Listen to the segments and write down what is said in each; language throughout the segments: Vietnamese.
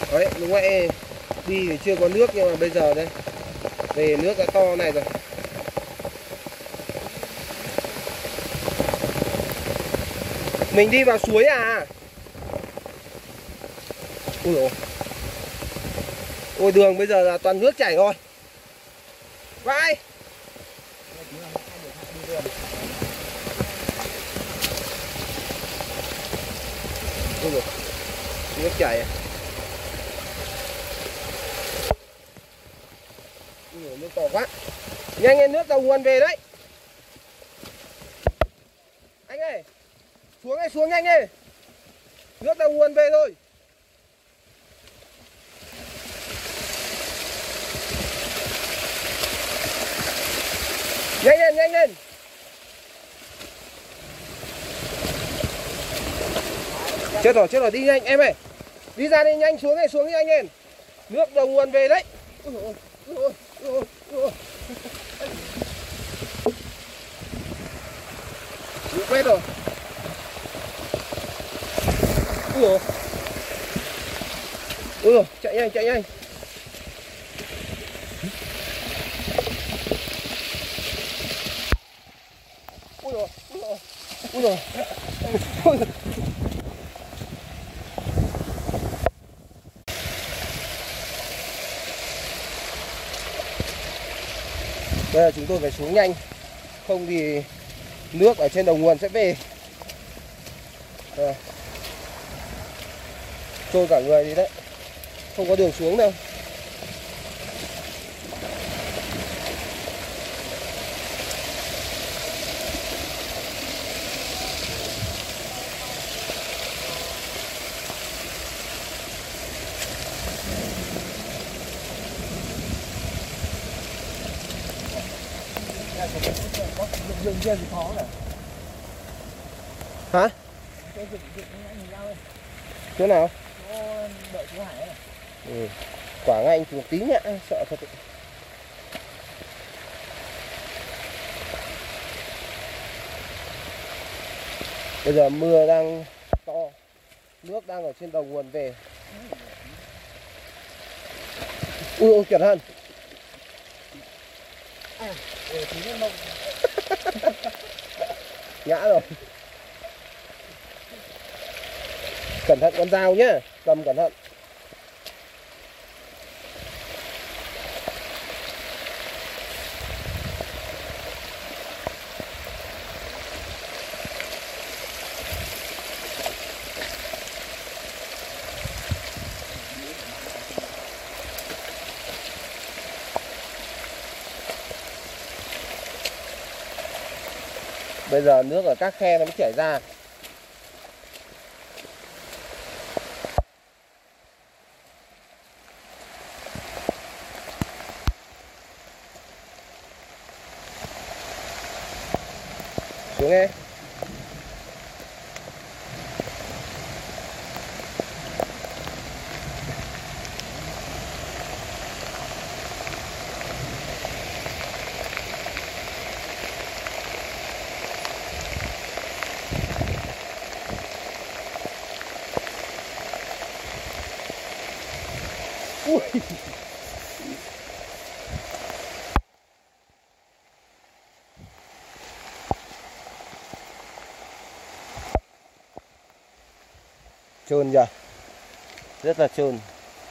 Đấy, lúc nãy đi thì chưa có nước nhưng mà bây giờ đây về nước đã to này rồi. Mình đi vào suối à? Ui dồi. Ôi đường bây giờ là toàn nước chảy rồi. Vai. Ui dồi. Nước chảy à? Ui dồi, nước to quá. Nhanh lên, nước đầu nguồn về đấy. Anh ơi, xuống nhanh đi. Nước đầu nguồn về thôi. Nhanh lên. Chết rồi, đi nhanh em ơi. Đi ra đi nhanh, xuống đi anh em. Nước đầu nguồn về đấy. Ui dồi. Nước quét rồi. Ui dồi, chạy nhanh. Ui dồi. Bây giờ chúng tôi phải xuống nhanh, không thì nước ở trên đầu nguồn sẽ về. Trôi cả người đi đấy, không có đường xuống đâu. Dừng kia thì khó rồi. Hả? Chỗ nào? Đợi chú Hải này. Ừ. Quả ngay một tí nhá, sợ thật. Bây giờ mưa đang to, nước đang ở trên đầu nguồn về. Ui cẩn thận. Ngã rồi. Cẩn thận con dao nhá, cầm cẩn thận. Bây giờ nước ở các khe nó mới chảy ra. Xuống nghe. Ui. Trơn nhỉ, rất là trơn.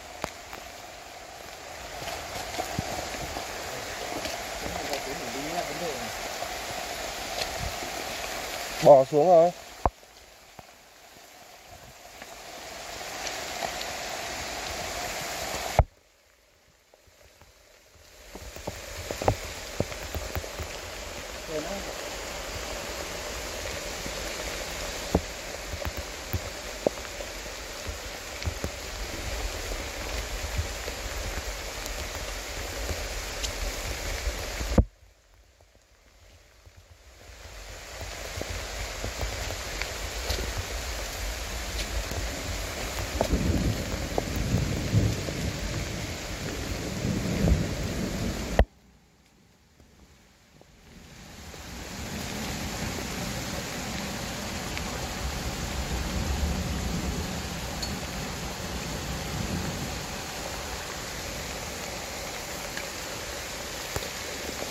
Bỏ xuống rồi.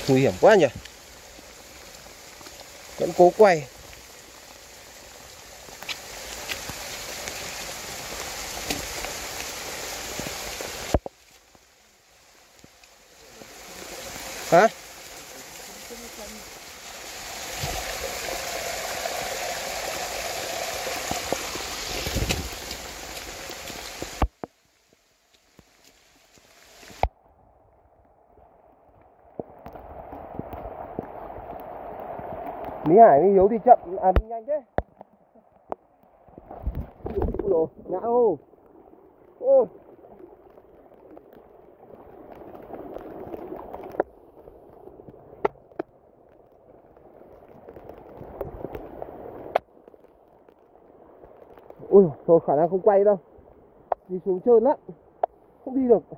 Nguy hiểm quá nhỉ. Vẫn cố quay. Hả? Lý Hải với Hiếu thì chậm, à đi nhanh thế. Ôi dồi, ngã ô. Ô. Ui, thôi khả năng không quay đâu. Đi xuống trơn lắm. Không đi được.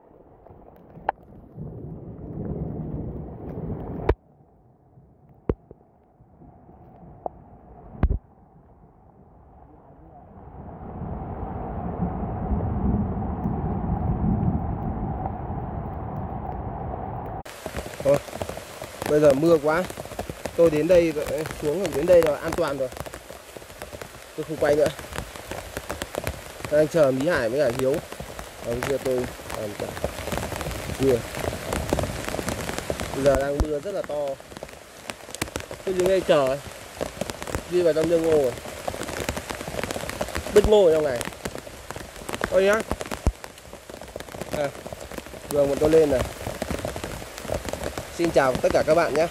Thôi, bây giờ mưa quá. Tôi đến đây, xuống đến đây rồi, an toàn rồi. Tôi không quay nữa. Đang chờ Mỹ Hải với cả Hiếu. Ở bên kia tôi làm cả mưa. Bây giờ đang mưa rất là to. Tôi đứng đây chờ ấy. Đi vào trong nương ngô rồi. Bứt ngô ở trong này. Thôi nhá. Đường bọn tôi lên này. Xin chào tất cả các bạn nhé.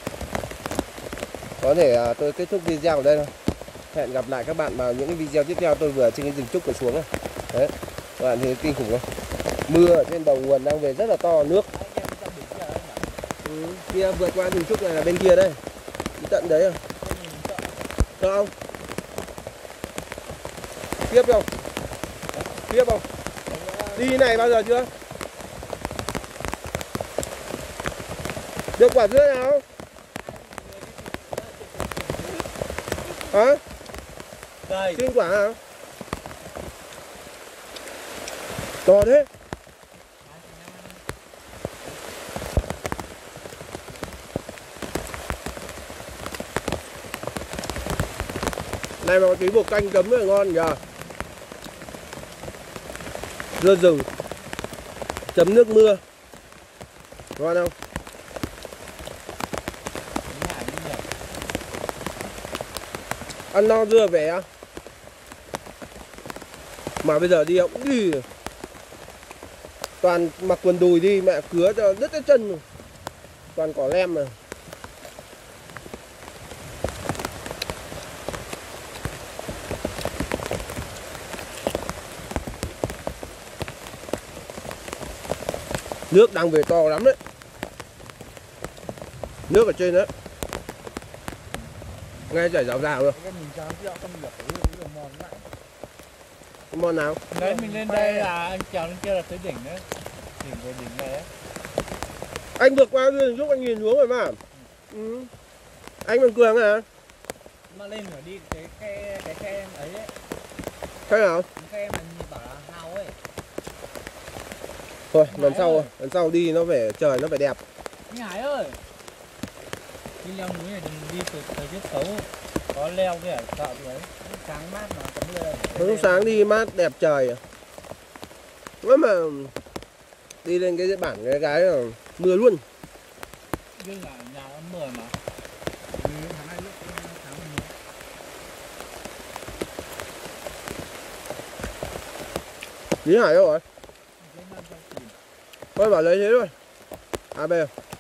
Có thể tôi kết thúc video ở đây thôi. Hẹn gặp lại các bạn vào những video tiếp theo. Tôi vừa trên cái rừng trúc ở xuống này. Đấy, các bạn thấy kinh khủng không? Mưa ở trên đầu nguồn đang về rất là to, nước. Kia vượt qua rừng trúc này là bên kia đây. Đi tận đấy rồi. Sợ không? Tiếp không? Tiếp không? Đi này bao giờ chưa? Được quả dưa nào? Hả? Đây. Xin quả nào? To thế. Này mà có tí bột canh cấm là ngon nhờ. Dưa rừng chấm nước mưa. Ngon không? Ăn no dưa về á. Mà bây giờ đi cũng đi. Toàn mặc quần đùi đi mẹ cứa cho đứt cái chân rồi. Toàn cỏ lem mà. Nước đang về to lắm đấy. Nước ở trên đấy. Ngay chảy rào rào rồi. Món nào? Đấy mình lên đây là anh trèo lên kia là tới đỉnh đấy. Đỉnh về đỉnh này đấy. Anh vượt qua giúp anh nhìn xuống rồi mà. Anh bằng cường à? Mà lên phải đi cái khe ấy ấy. Thế nào? Cái khe mà nhìn bảo là hào ấy. Thôi lần sau đi nó phải trời nó phải đẹp. Anh Hải ơi. Đi leo núi này đừng đi thời tiết xấu. Có leo cái sợ gì đấy. Sáng mát mà có mưa đây. Lúc sáng đi mát đẹp trời. Nếu mà đi lên cái bản cái là mưa luôn. Nhưng là nhà nó 10 mà. Tháng 2 lúc tháng 11. Lý Hải đâu rồi? Thôi bảo lấy thế thôi. AB.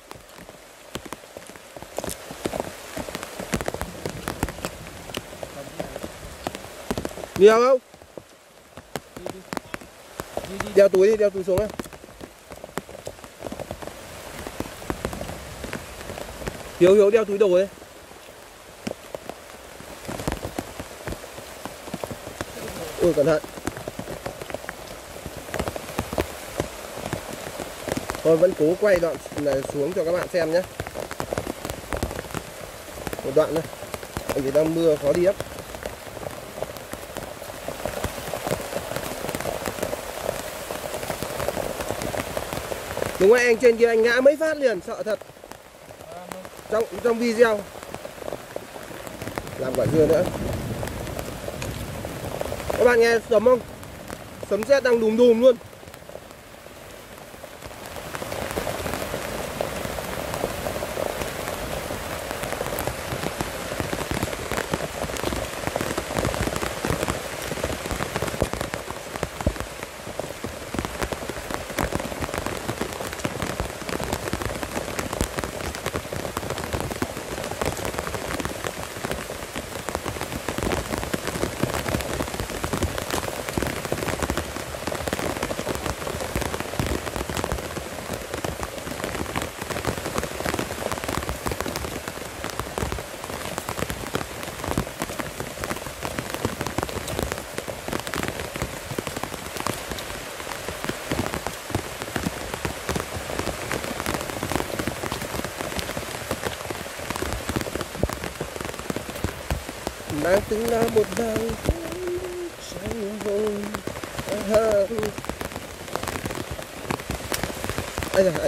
Nhiều không? Đeo túi đi, đeo túi xuống em. Hiếu đeo túi đồ đi. Ui cẩn thận. Thôi vẫn cố quay đoạn này xuống cho các bạn xem nhé. Một đoạn thôi. Anh chỉ đang mưa khó đi lắm. Đúng rồi, anh trên kia anh ngã mấy phát liền, sợ thật. trong video. Làm quả dưa nữa. Các bạn nghe sấm không? Sấm sét đang đùm đùm luôn. Đang từng là một đằng trong vùng ai da.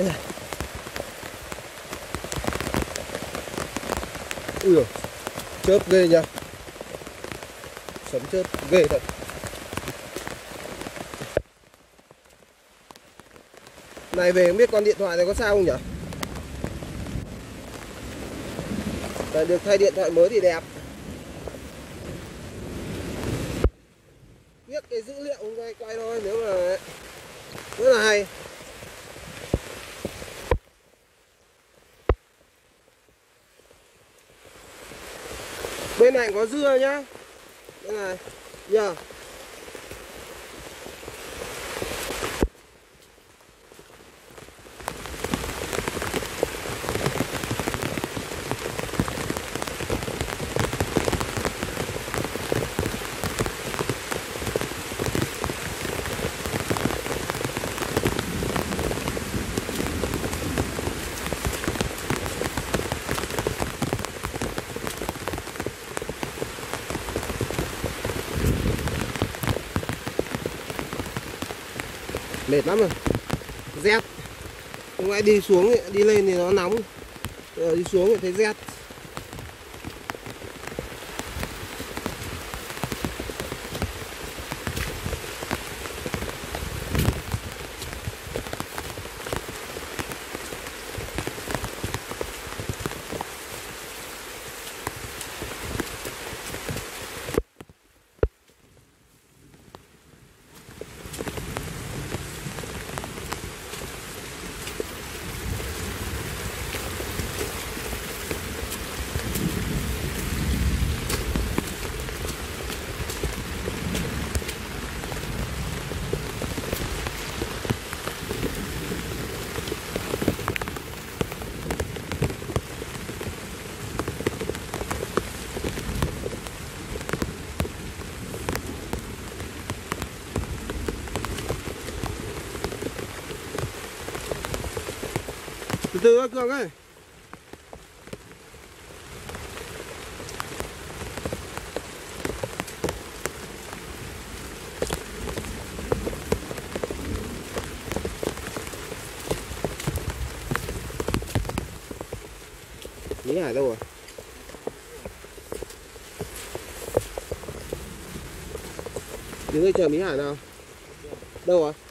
Ui dồi, chớp ghê nha. Sấm chớp ghê thật. Này về không biết con điện thoại này có sao không nhỉ? Để được thay điện thoại mới thì đẹp. Biết cái dữ liệu quay thôi, nếu mà rất là hay. Bên này có dưa nhá. Đây này. Yeah. Mệt lắm rồi, rét. Không ai đi xuống đi lên thì nó nóng, đi xuống thì thấy rét. Từ từ thôi Cường ơi. Mỹ Hải đâu rồi? Đứng đây chờ Mỹ Hải nào. Đâu rồi?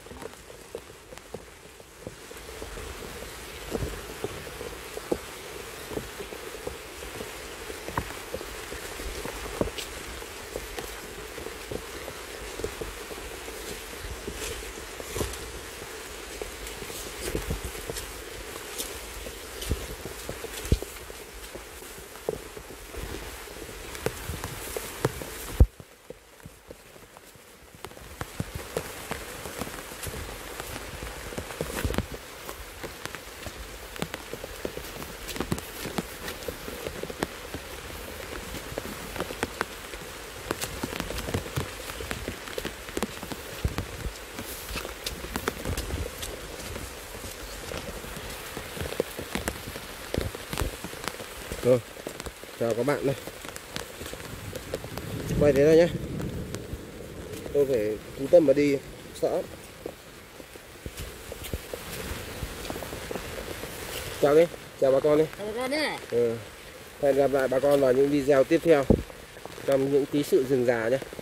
Rồi, chào các bạn đây. Quay thế thôi nhé. Tôi phải chú tâm mà đi, sợ. Chào đi, chào bà con đi. Chào bà con nhé. Hẹn gặp lại bà con vào những video tiếp theo trong những ký sự rừng già nhé.